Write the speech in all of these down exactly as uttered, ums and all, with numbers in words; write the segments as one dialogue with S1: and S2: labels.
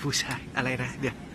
S1: ผู้ชายอะไรนะเดี๋ยว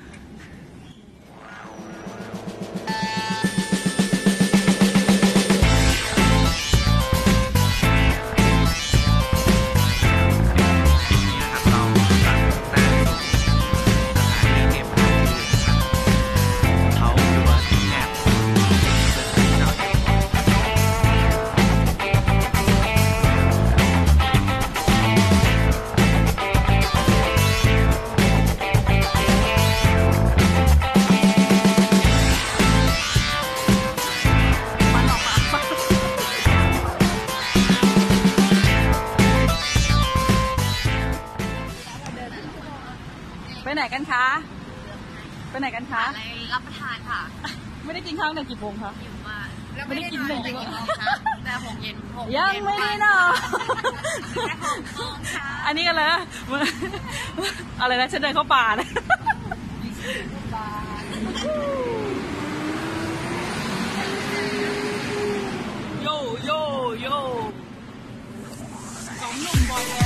S2: ไปไหนกันคะไปไหนกันคะ
S3: อะไรรับประทานค่ะ
S2: ไม่ได้กินข้าวในกี่โมงคะ
S3: อยู่บ้านไม่ได้กินเลยกี่โมงคะแต่หกเย็นหก
S2: ยังไม่ได้นอนอันนี้กันเลยอะไรนะฉันเดินเข้าป่าเลยโยโยโยสองหนุ่มบอยแก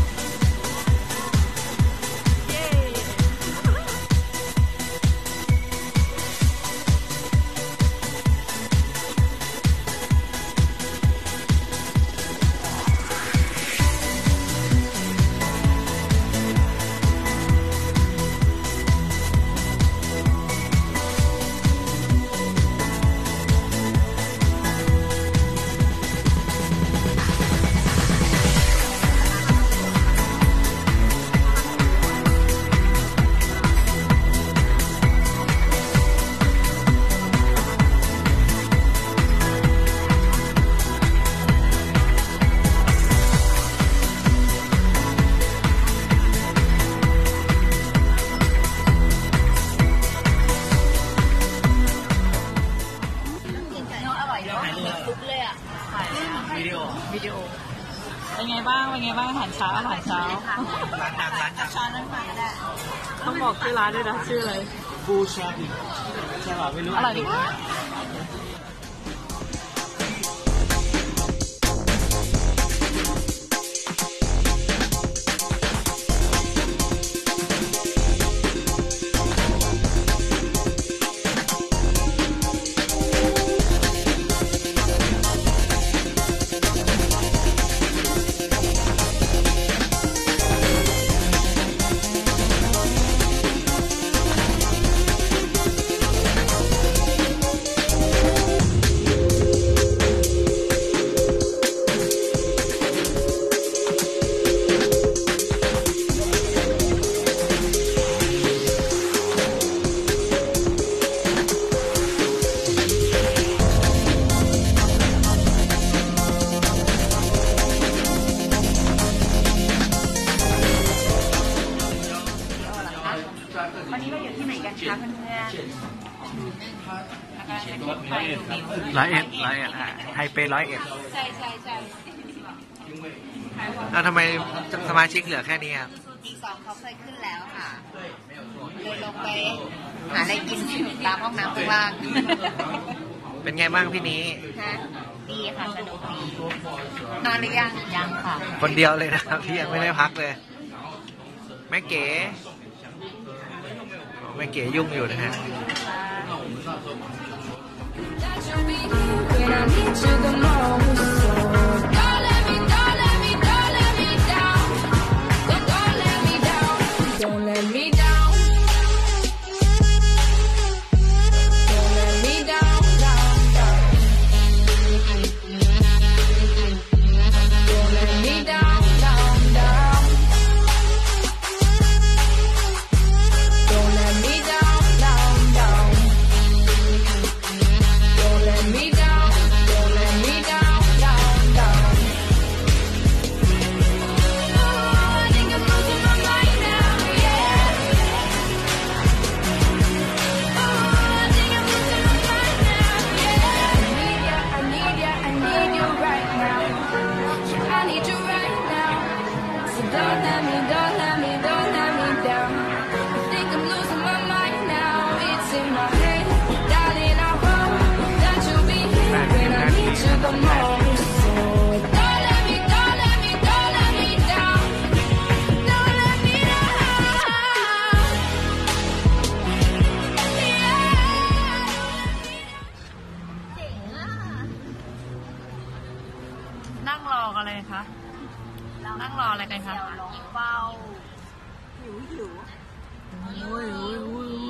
S3: วิดีโอ
S2: เป็นไงบ้างเป็นไงบ้างอาหารเช้าอาหารเช้า
S1: ร้านดังร้านดัง
S3: ช้อนนั้นไปได้
S2: ต้องบอกชื่อร้านด้วยนะชื่ออะไร
S1: ฟูชาบิใช่ป่ะไม่รู้
S2: อร่อยดิ
S3: วันนี้เราอยู่ที่ไหนกันคะเพื่อน
S1: ๆร้อยเอ็ดร้อยเอ็ดอ่ะไทเปร้อยเอ็ด
S3: ใช่ใช่ใช่
S1: แล้วทำไมสมาชิกเหลือแค่นี้ครับ
S3: อีกสองเขาเคยขึ้นแล้วค่ะเลยลงไปหาอะไรกินตามห้องน้ำข้างล่าง
S1: เป็นไงบ้างพี่นี้
S3: ดีค่ะสนุกดีนอนหรือยังยังค่ะ
S1: คนเดียวเลยนะครับที่ยังไม่ได้พักเลยแม่เก๋แม่เก๋ยุ่งอยู่นะฮะ
S2: กันเลยคะนั่งรออะไรกันคะ
S3: รอเฝ้าหิวหิว
S2: โอ้ยโอ้ยโอ้ย